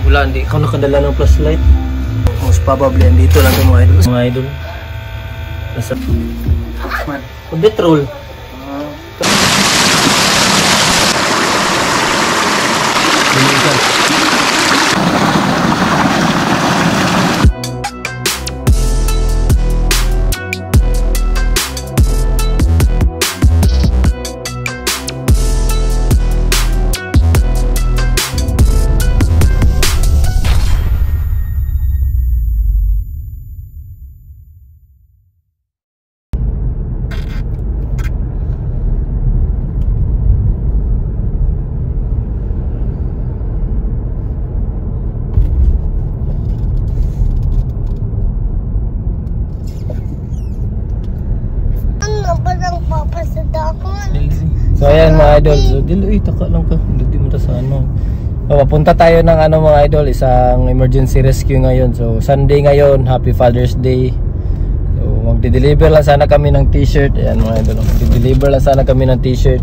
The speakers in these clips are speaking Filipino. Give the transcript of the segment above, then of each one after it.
Wala, hindi ako nakadala ng flashlight. Most probably andito lang ito mga idol. Mga idol. Nasa... Petrol. So ayan mga idol, so diluy taka lang ka, hindi mo ta sa ano. Papunta tayo ng ano mga idol, isang emergency rescue ngayon. So Sunday ngayon, Happy Father's Day. So magde-deliver lang sana kami ng t-shirt. Ayan mga idol, magde-deliver lang sana kami ng t-shirt.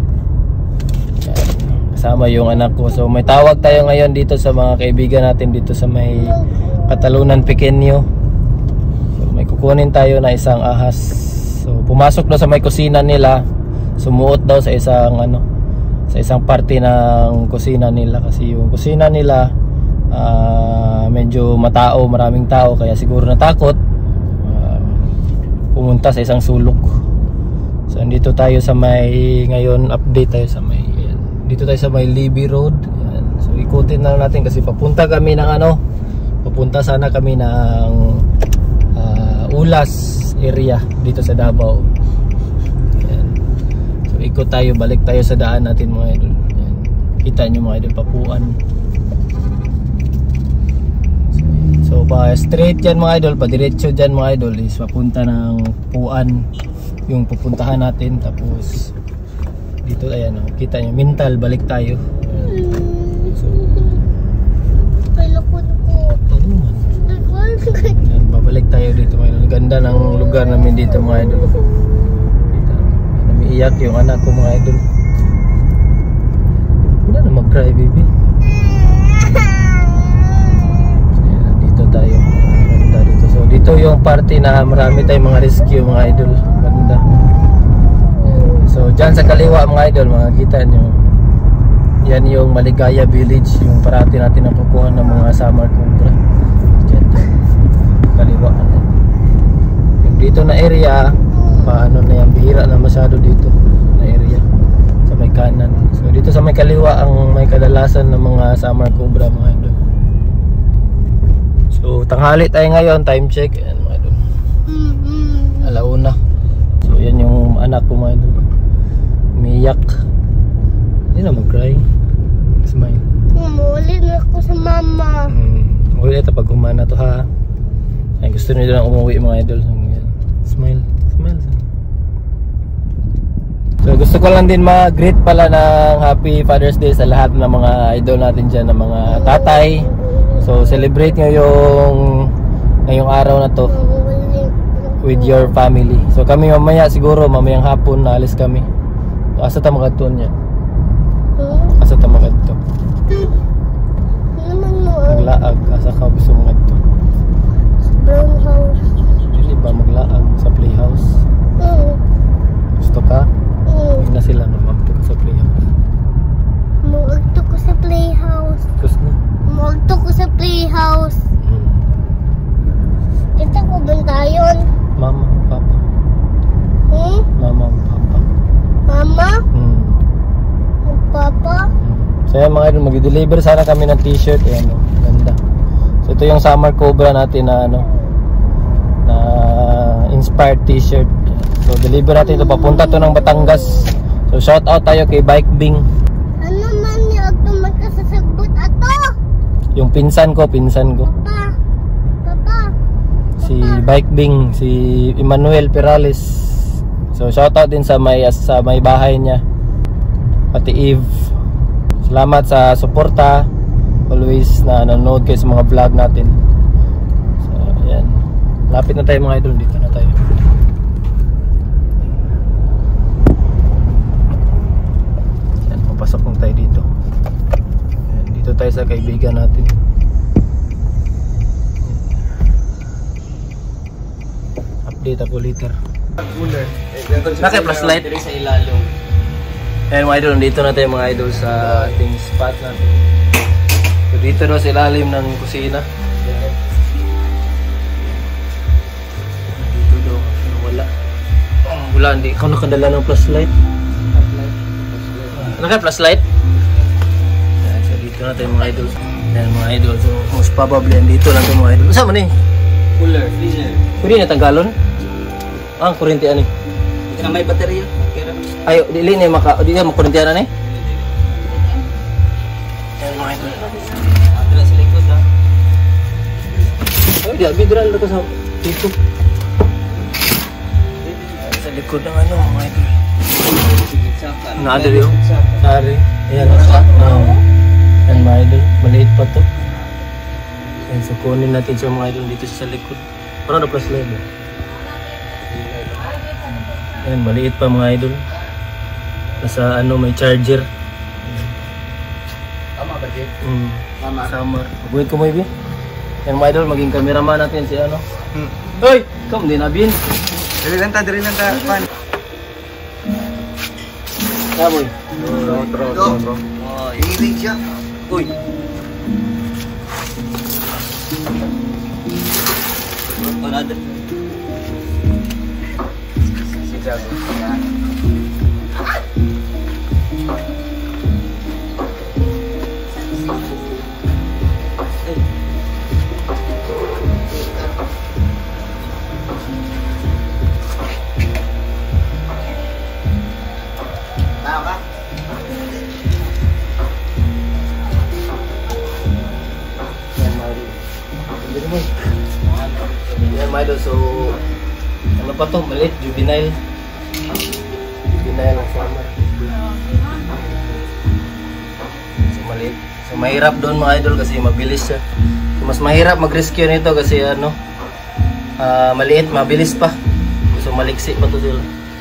Kasama yung anak ko. So may tawag tayo ngayon dito sa mga kaibigan natin dito sa may Katalunan Pequeño. So may kukunin tayo na isang ahas. So pumasok daw sa may kusina nila. Sumuot daw sa isang ano, sa isang parte ng kusina nila kasi yung kusina nila medyo matao, maraming tao kaya siguro natakot pumunta sa isang sulok. So dito tayo sa may ngayon update tayo sa may dito tayo sa may Libby Road. Ayan. So ikutin na natin kasi papunta kami ng ano, papunta sana kami ng Ulas area dito sa Davao. Ikot tayo, balik tayo sa daan natin mga idol. Ayan. Kita nyo mga idol, Papuan. So pa straight yan mga idol, pa diretso dyan mga idol is papunta ng Puan yung pupuntahan natin. Tapos dito ayan, kita nyo, Mintal, balik tayo. So ayan, babalik tayo dito mga idol. Ganda ng lugar namin dito mga idol. Iyak yung anak ko mga idol. Wala na mag-cry baby. So, dito tayo. Ganda dito. So dito yung party na marami tayong mga rescue mga idol. Ganda. So dyan sa kaliwa mga idol, makikita nyo. Yan yung Maligaya Village. Yung parati natin nakukuha ng mga summer cobra. Dyan. Kaliwa. Yung dito na area, paano na yan, bihira na masyado dito na area sa may kanan. So dito sa may kaliwa ang may kadalasan ng mga summer cobra mga idol. So tanghali tayo ngayon, time check. Ayan mga idol, alauna. So yan yung anak ko mga idol, umiyak. Hindi na mag-cry, smile. Umuwi na ako sa mama. Umuwi ito pag humana to ha. Ay, gusto nyo lang umuwi mga idol. Smile, smile. So gusto ko lang din mag-greet pala ng Happy Father's Day sa lahat ng mga idol natin dyan, ng mga tatay. So celebrate nyo yung ngayong araw na to with your family. So kami mamaya siguro, mamayang hapon naalis kami. So, asa ta makadto niya? Asa ta makadto? Maglaag, asa ka gusto makadto? Brown house. Hindi ba maglaag sa playhouse? Gusto ka? Hindi na sila magto ka sa playhouse. Magto ko sa playhouse. Gusto na? Magto ko sa playhouse. Kita ko banda yun. Mama, papa. Mama, papa. Mama? Papa? So yan mga idol, mag-deliver sana kami ng t-shirt. Ayan o, ganda. So ito yung summer cobra natin na ano, na inspired t-shirt. So deliver natin ito, papunta to ng Batangas. So shout out tayo kay Bike Bing. Ano man yung magkasasagbot ato? Yung pinsan ko. Papa. Si Bike Bing, si Emmanuel Perales. So shout out din sa may bahay niya. Pati Eve. Salamat sa suporta. Always na nanonood kayo sa mga vlog natin. So ayan. Lapit na tayo mga idol, dito na tayo. Ayan, papasok lang tayo dito. Ayan, dito tayo sa kaibigan natin. update ako later. Cooler. Naka flashlight Diri sa ilalong. Ayan mga idol, nandito na tayo mga idol sa ating spot natin. So dito na sa ilalim ng kusina. Dito daw, wala. Wala, hindi ikaw nakadala ng flashlight. Naka-flashlight? Ayan, so dito na tayo mga idol. Ayan mga idol, so most probably dito lang tayo mga idol. Saan man eh? Cooler, freezer. Pwede na tanggalon? Ah, kurente ani. Ika may baterya. Kira. Ayo, dili ni di ka makurente ana ni. Ayan mga idol. Adra sa likod ha. Ay, di bidral ko sa dito. Sa likod ng ano mga idol. Naadali yun. Ari. Ayan. Ayan mga idol. Maliit pa to. Ayan, so kunin natin siya mga idol dito sa likod. Parang na plus live. Ayan, maliit pa mga idol. Nasa ano, may charger. Tama ba, Jeff? Tama. Samar. Buhay ko mo ibi. Ayan mga idol, maging cameraman natin si ano. Hoy! Come din abin. Dili lang ta, pan. Yeah, boy. Bro. Oh, hilig siya. Uy. Another. Si Jago. Yan mga idol, so ano pa to? Maliit, juvenile. Juvenile ang summer. So maliit. So mahirap doon mga idol kasi mabilis siya. So mas mahirap mag-rescue nito kasi ano, maliit, mabilis pa. So maliksi pa to sila.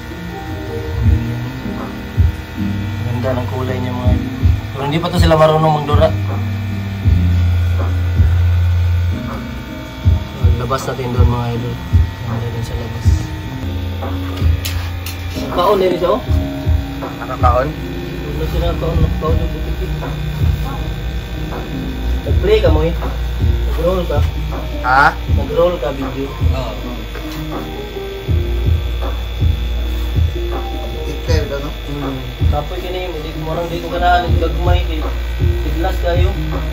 Ganda ng kulay niya mga idol. Pero hindi pa to sila marunong magdura. Labas natin doon mga idol. Nandun din sa labas. Kaon din siya oh. Nakakaon? Ano sila kaon? Kaon yung butik. Nag-play ka mo eh. Nag-roll ka. Ha? Nag-roll ka video. Oo. Detail ka no? Kapoy ka na yun. Hindi ko ganahan. Gagmay kay Siglas kayo.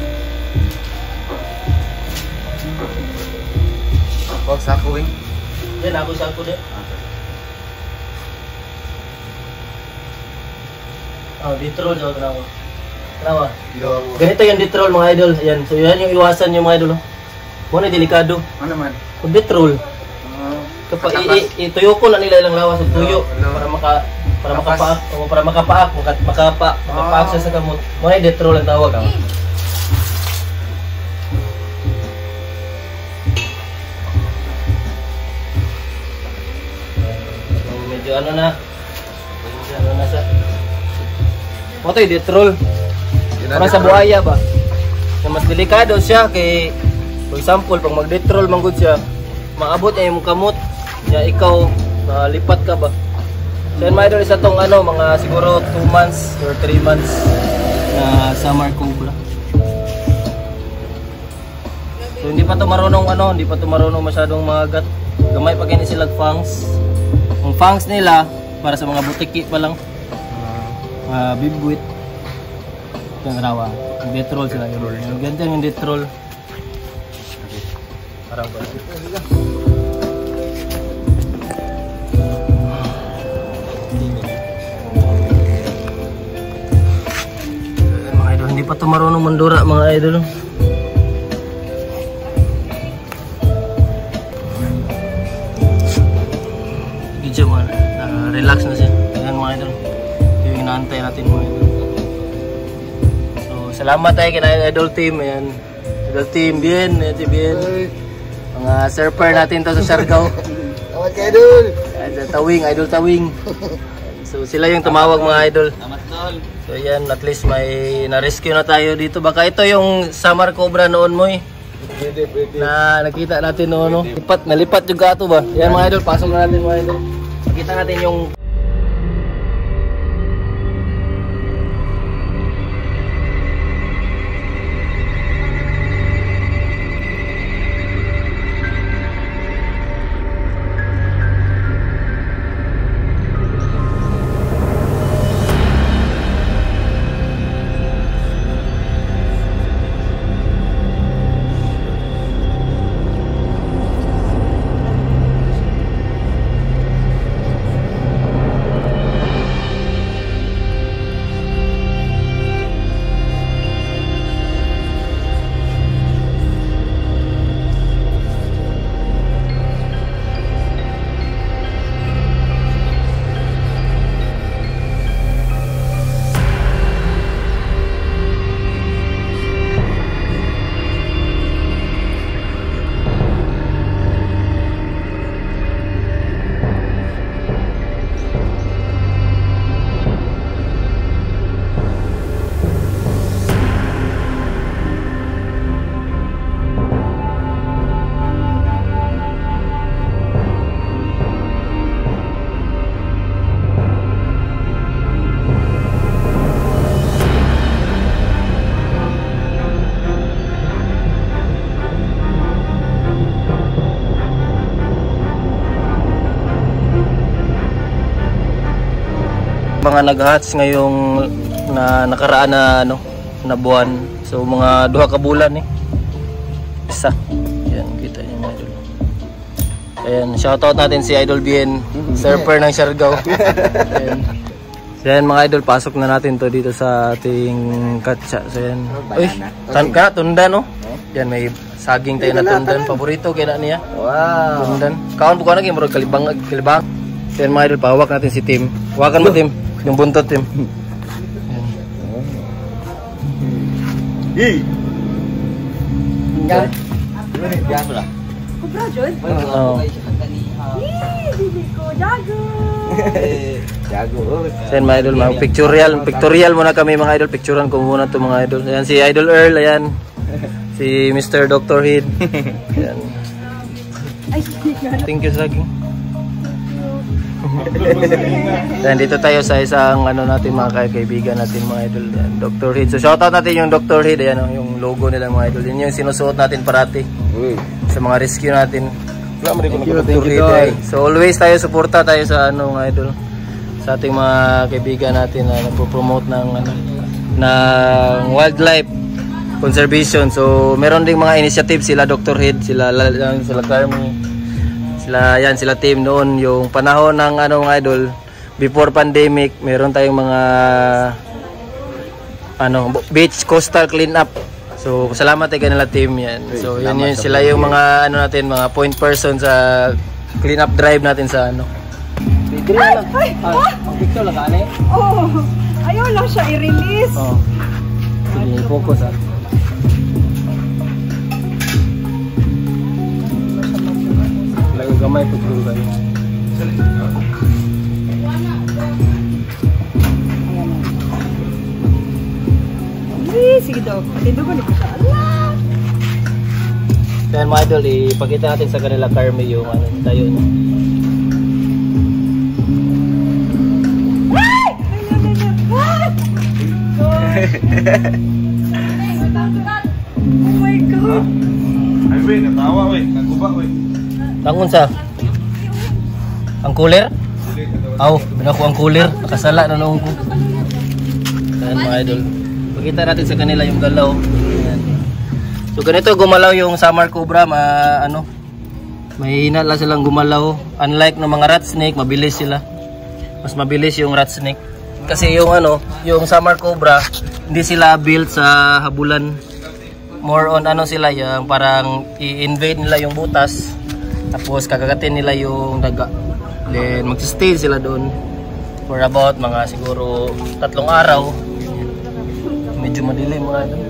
Huwag sa kuwing. Yan ako sa ako din. Oh, detroll sa ako. Tama. Ganito yung detroll mga idol. Ayan. So yan yung iwasan yung mga idol. Muna delikado. Ano naman? Kung detroll. Kapag ituyo ko na nila ilang lawas ng tuyo para makapaak siya sa gamot. Muna detroll ang tawag ah. Medyo ano na siya. Ito yung detroll. Parang sa buhaya ba? Na mas delikado siya kay, for example, pag mag-detroll manggod siya, maabot niya yung kamot. Kaya ikaw, lipat ka ba? So yun mga idol, isa tong ano, mga siguro 2 months or 3 months na summer cobra. So hindi pa to marunong masyadong magat. Gamay pa ganyan sila fangs. Ang fangs nila para sa mga butiki pa lang. Bibwit. Ito yung rawa. Yung detroll sila. Yung ganito yung detroll. Parang ba? Mga idol, hindi pa ito marunong mandura mga idol. Medyo relax na siya. Ayan mga idol. Yung inaantay natin mga idol. So salamat tayo kina idol team. Ayan. Idol team, bien. Mga surfer natin to sa Siargao. Tawad ka idol! Idol tawing. So sila yung tumawag mga idol. Salamat tol! So yan, at least may na-rescue na tayo dito. Baka ito yung summer cobra noon mo eh. na nakita natin no. Nalipat juga ito ba? Yan mga idol, pasok na natin mga idol. Makita natin yung mga nag-hatch ngayong nakaraan na buwan. So mga 2 ka bulan isa. Yan, kita niyo mga idol. Ayan, shoutout natin si Idol Bien, surfer ng Siargao. Ayan. So yan mga idol, pasok na natin to dito sa ating katsa. So yan. Uy, tunda no? Yan, may saging tayo na tundan. Paborito kaya na niya. Wow. Tundan. Kaon po ko naging murag kalibang. So yan mga idol, pahawak natin si Tim. Hawakan mo Tim. Yung buntot Tim. Hey. Kubra, John? Oo. Bibi ko, Jago! Jago. Ayan mga idol, pictorial muna kami mga idol. Picturean ko muna to mga idol. Ayan si Idol Earl, ayan. Si Mr. Dr. Head. Ayan. Thank you saging. Ayan, dito tayo sa isang natin mga kaibigan natin mga idol. Ayan, Dr. Head. So shoutout natin yung Dr. Head, ayan yung logo nila mga idol. Yun yung sinusuot natin parati sa mga rescue natin. Thank you. So always tayo suporta tayo sa mga idol, sa ating mga kaibigan natin na nagpo-promote ng wildlife conservation. So meron ding mga initiative sila Dr. Head, sila Carmi, sila team noon yung panahon ng mga idol before pandemic. Meron tayong mga beach coastal clean up. So salamat kay kanila team yan. So yun sila yung mga natin, mga point person sa clean up drive natin sa picture lang kani. Oh, ayaw lang siya i-release. Oh. Sige, focus Lago gamay po dulu kayo. Sige daw, tindugan ko siya. Allah! Then mga idol, ipakita natin sa kanila Carmi yung tayo. Oh my God! Ay, wait, natawa, wait. Naguba, wait. Tangon sa? Ang cooler? Aw, binako ang cooler. Nakasala na noong ko. Ayan mga idol. Pakita natin sa kanila yung galaw. Ayan. So ganito gumalaw yung Summer Cobra. May hina lang silang gumalaw. Unlike ng mga rat snake, mabilis sila. Mas mabilis yung rat snake. Kasi yung yung Summer Cobra, hindi sila built sa habulan. More on sila, yung parang i-invade nila yung butas. Tapos kakagatin nila yung daga. Then mag-stay sila doon for about mga siguro 3 araw. Medyo madilim mga idol.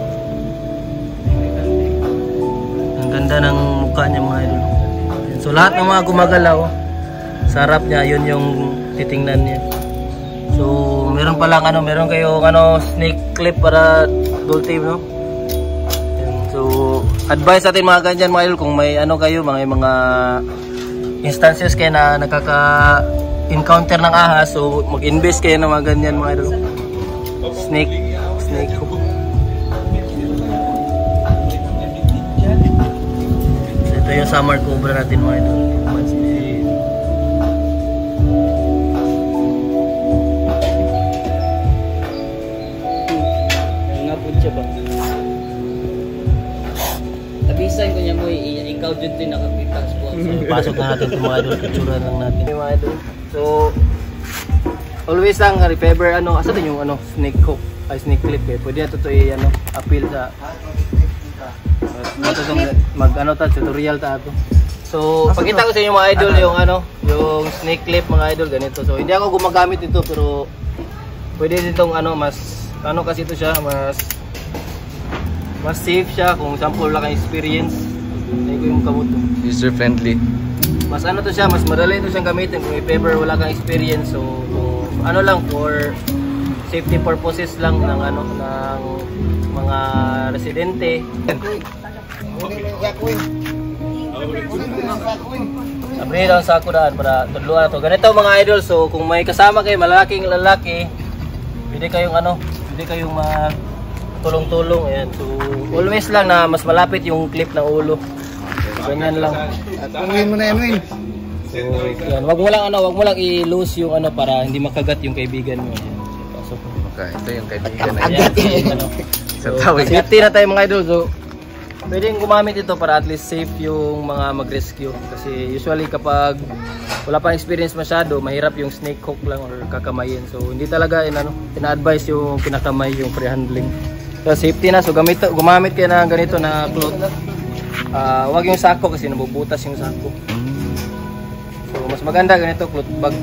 Ang ganda ng mukha niya mga idol. So lahat ng mga gumagalaw sa harap niya, yun yung titingnan niya. So meron pa lang meron kayong snake clip para dual tape, no? So advice natin mga ganyan mga idol, kung may ano kayo, mga instances kayo na nakaka-encounter ng ahas, so mag-invest kayo ng mga ganyan mga idol. Snake hook. So, ito yung summer cobra natin mga idol. Tabisan ko niya mo, ikaw dyan ito yung nakapipas po. Pasok na natin mga idol, picture lang natin mga idol. So always lang if ever asa din yung snake hook ay snake clip pwede na ito appeal sa tutorial ta ato. So pakita ko sa inyo mga idol yung yung snake clip mga idol ganito. So hindi ako gumagamit ito pero pwede ditong mas kasi ito siya mas safe siya kung sample lang ang experience. Hindi ko yung kamot User friendly. mas to siya, mas madali ito siyang gamitin kung if ever wala kang experience. So lang for safety purposes lang ng ng mga residente. Abri lang sa ako daan para tudluan to. Ganito mga idol, so kung may kasama kayo malalaking lalaki, pwede kayong tulong-tulong. Ayan. So always lang na mas malapit yung clip ng ulo. Ganyan lang. At tungin mo na yan, Win. So, yan. Wag mo lang i-lose yung para hindi makagat yung kaibigan mo. Ayan. Pasok. Okay, ito yung kaibigan na Ayan. yan. So, safety na tayo mga idol. So, pwedeng gumamit ito para at least safe yung mga mag-rescue. Kasi usually kapag wala pang experience masyado, mahirap yung snake hook lang or kakamayin. So, hindi talaga ina-advise yung kinakamay, yung pre-handling. So, safety na. So, gumamit kayo na ganito na cloth. Wag yung sako kasi nabubutas yung sako. So mas maganda ganito cloth bag.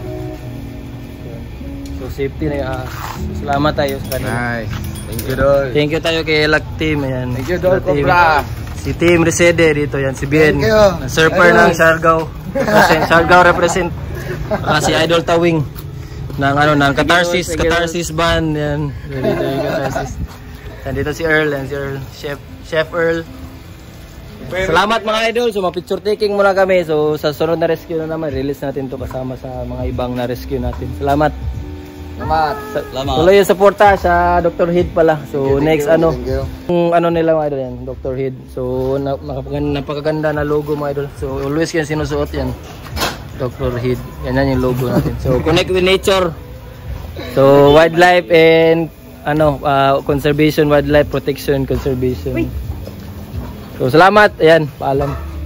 So safety na yung salamat tayo sa kanila. Nice. Thank you, Dol. Thank you tayo kay Elak Team. Ayan. Thank you, Dol Cobra. Si Team Resede dito yan. Si Bien. Thank you. Surfer ng Siargao. Siargao represent. Si Idol Tawing ng ng Catharsis band yan. Dito yung Catharsis. Nandito si Earl and si Earl, Chef Earl. Salamat mga idol. So ma-picture taking muna kami. So sa sunod na rescue na naman, release natin to kasama sa mga ibang na rescue natin. Salamat. Salamat. Tuloy yung suporta sa Dr. Head pala. So next thank you. yung nila mga idol yan, Dr. Head. So napakaganda na logo mga idol. So always yan sinusuot yan. Dr. Head. Yan yung logo natin. So connect with nature. So wildlife and conservation, wildlife protection, conservation. So salamat, ayan, paalam.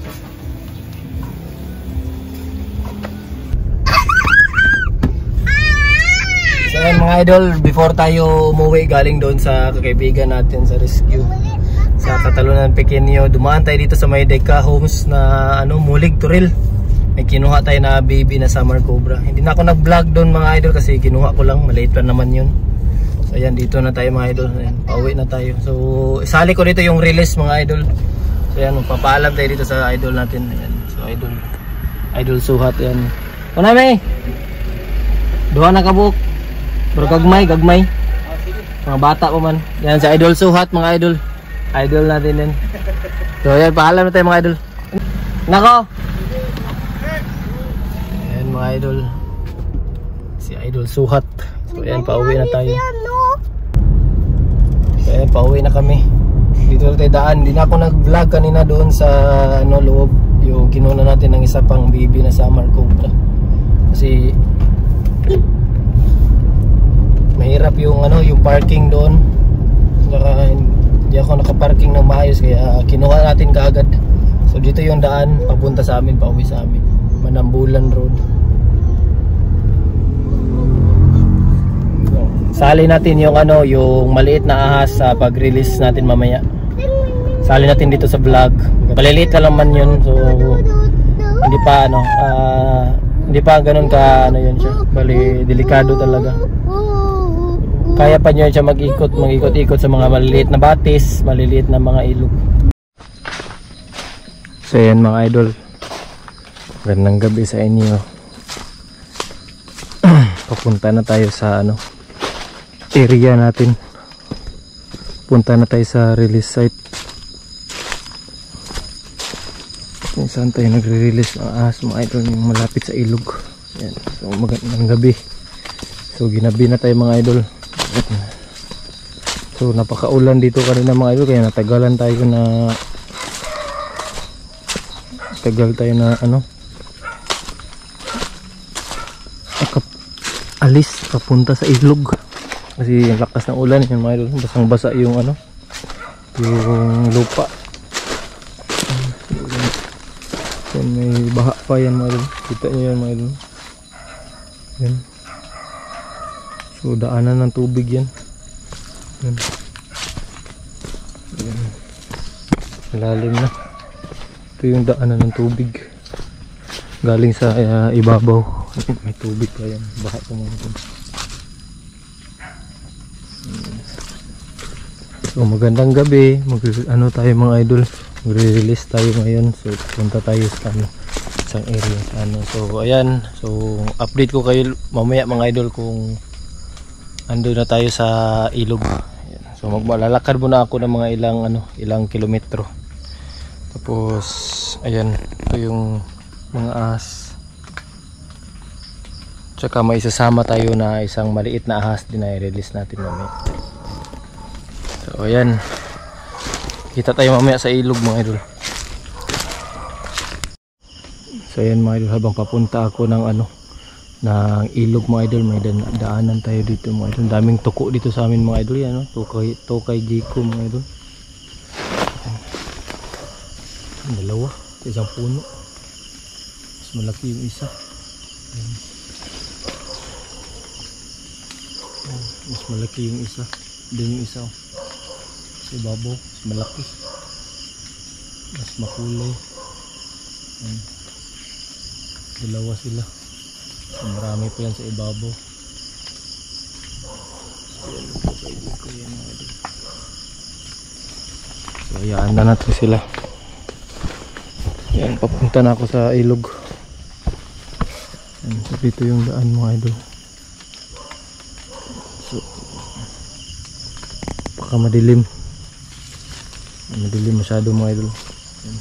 So ayan mga idol, before tayo umuwi galing doon sa kakaibigan natin sa rescue sa Catalunan Pequeño, dumaan tayo dito sa may Deca Homes na Mulig Turil. May kinuha tayo na baby na summer cobra. Hindi na ako nag-vlog doon mga idol kasi kinuha ko lang, maliit pa naman yun. So ayan, dito na tayo mga idol. Ayan, pauwi na tayo. So isali ko dito yung release mga idol. So ayan, magpapaalam tayo dito sa idol natin. Ayan, so idol suhat yan. Kunami! Duha na kabuk. Pero gagmay. Mga bata pa man. Yan sa idol suhat mga idol. Idol natin yan. So ayan, paalam na tayo mga idol. Nako! Ayan mga idol. Si idol suhat. So ayan, pauwi na tayo. So ayan, pauwi na kami. Dito na tayo daan. Hindi na ako nag-vlog kanina doon sa loob. Yung kinuna natin ng isa pang baby na summer cobra. Kasi mahirap yung yung parking doon. Hindi ako nakaparking ng maayos kaya kinuha natin kaagad. So dito yung daan papunta sa amin, pauwi sa amin. Manambulan Road. Sali natin yung yung maliit na ahas sa pag-release natin mamaya. Sali natin dito sa vlog. Maliliit ka lang man yun. So hindi pa ganun ka yun siya. Bali delikado talaga. Kaya pa niyo siya mag-ikot-ikot sa mga maliliit na batis, maliliit na mga ilog. So yan mga idol. Magandang gabi sa inyo. Papunta na tayo sa area natin. Punta na tayo sa release site. Kung saan tayo nagre-release ng ahas mga idol, yung malapit sa ilog. Yan. So magandang gabi. So ginabi na tayo mga idol. So napakaulan dito kanina mga idol, kaya natagalan tayo na alis papunta sa ilog kasi yung lakas ng ulan yung mga idol, basang basa yung yung lupa. Yan, may baha pa yan mga idol, kita nyo yan mga idol. Yan. So daanan ng tubig yan. Yan. Yan. Malalim na. Ito yung daanan ng tubig galing sa ibabaw. May tubig pa yan, baha pa mga idol. So magandang gabi, tayo mga idol, magre-release tayo ngayon. So punta tayo sa isang area sa So ayan, so update ko kayo mamaya mga idol kung ando na tayo sa ilog. Ayan. So maglalakad muna ako ng mga ilang kilometro. Tapos ayan, ito yung mga ahas. Tsaka may isasama tayo na isang maliit na ahas din na i-release natin mamaya. So ayan, kita tayo mamaya sa ilog mga idol. So ayan mga idol, habang papunta ako ng ng ilog mga idol, may daanan tayo dito mga idol. Daming tuko dito sa amin mga idol yan, Tokay Jiko mga idol. Dalawa sa isang puno, mas malaki yung isa. Ayan. Mas malaki yung isa, din yung isa sa ibabaw, mas malaki, mas makulay. Ayan. Dalawa sila, so, marami pa yan sa ibabaw. So hayaan na natin sila. Yan, papunta na ako sa ilog. Yan, so dito yung daan mga idol. So baka madilim masyado mga idol. Yan.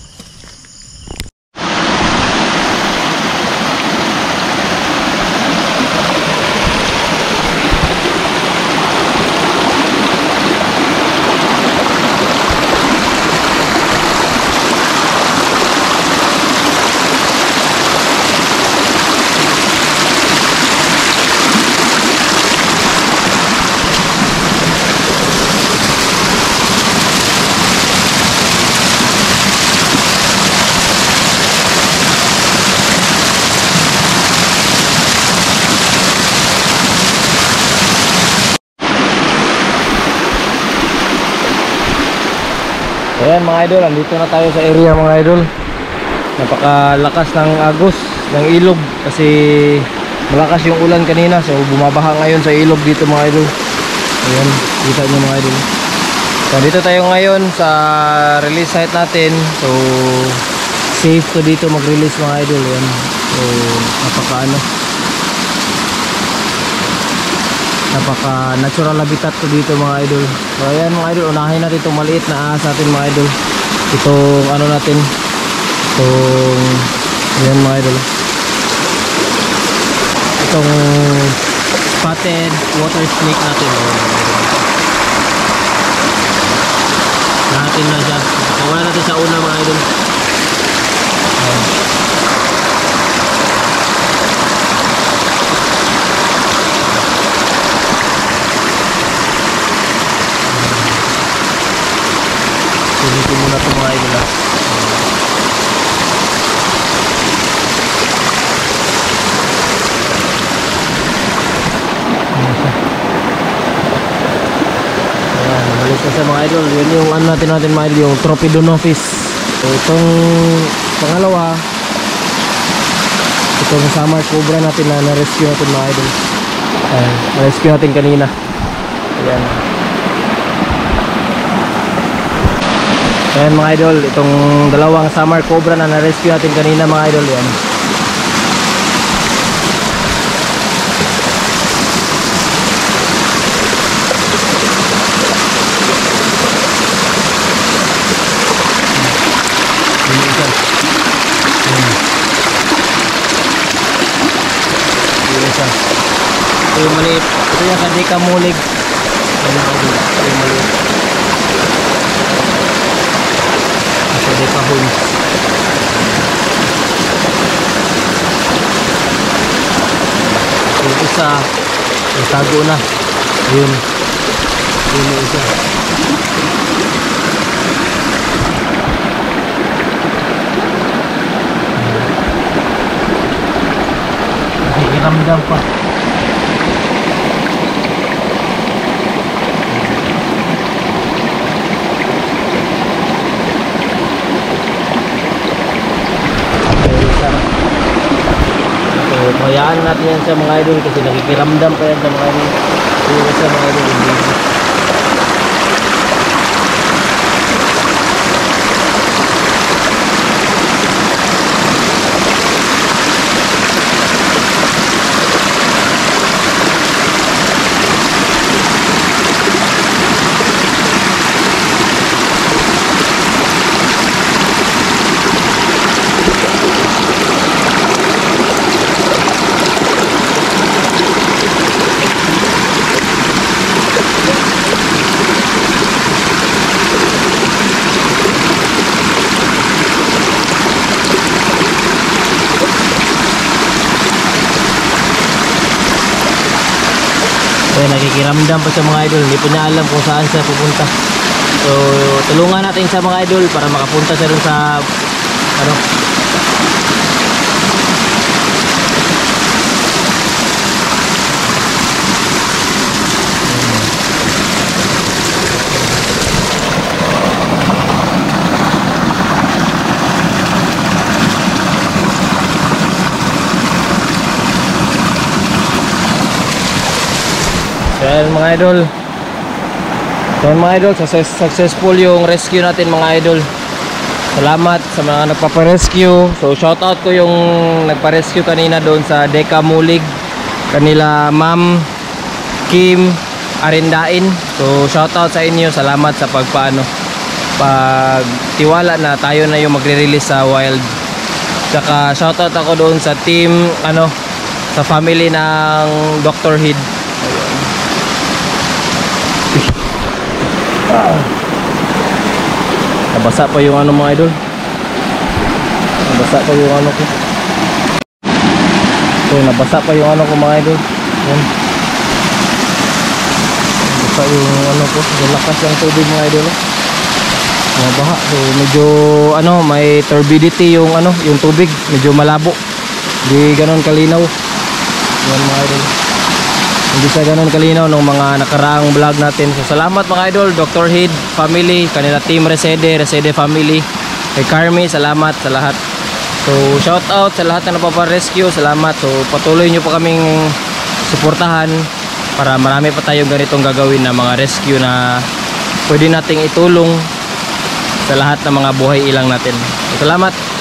Ayan mga idol, andito na tayo sa area mga idol. Napakalakas ng agos ng ilog kasi malakas yung ulan kanina, so bumabaha ngayon sa ilog dito mga idol. Ayan, kita nyo mga idol. So dito tayo ngayon sa release site natin. So safe to dito mag-release mga idol. Ayan. So napaka natural habitat to dito mga idol. So ayan mga idol, unahin natin itong maliit na ahas natin mga idol. Itong natin, itong ayan mga idol, itong spotted water snake natin. Natin na siya, wala natin sa una mga idol. Sinitin muna ito mga idol. Malis na sa mga idol. Yun yung natin mga idol, yung Tropidonopsis. So itong pangalawa, itong summer cobra natin na na-rescue natin mga idol. Na-rescue natin kanina. Ayan. Ayan mga idol, itong dalawang summer cobra na na-rescue natin kanina mga idol. Yan. yung maliit. Ito yung sa Deka Mulig. Ayan mga idol. Ito yung maliit. Sa Deka Homes. Yung isa, natago na. Yun. Yun yung isa. Nakikiramdam pa. So, hayaan natin yan sa mga idol kasi nakikiramdam pa yan sa mga idol. Yung sa mga idol hindi. So, nakikiramdam pa sa mga idol, hindi po niya alam kung saan siya pupunta. So tulungan natin sa mga idol para makapunta siya dun sa ano. Ayan mga idol. So mga idol, successful yung rescue natin mga idol. Salamat sa mga nagpaparescue. So shoutout ko yung nagpa-rescue kanina doon sa Deka Mulig. Kanila Ma'am Kim Arindain. So shoutout sa inyo. Salamat sa pagtiwala na tayo na yung magre-release sa wild. Tsaka shoutout ako doon sa team sa family ng Dr. Heed. Nabasa pa yung mga idol. Nabasa pa yung ko. So nabasa pa yung ko mga idol. Yan. Nabasa yung ko. Lakas yung tubig mga idol. Nabaha. So medyo may turbidity yung yung tubig. Medyo malabo. Hindi ganoon kalinaw. Yan mga idol. Hindi siya ganun kalinaw ng mga nakaraang vlog natin. So salamat mga idol, Dr. Heed family, kanila team Resede family, kay Carmi, salamat sa lahat. So shout out sa lahat na napaparescue, salamat. So patuloy nyo pa kaming suportahan para marami pa tayong ganitong gagawin na mga rescue na pwede nating itulong sa lahat ng mga buhay ilang natin. So salamat.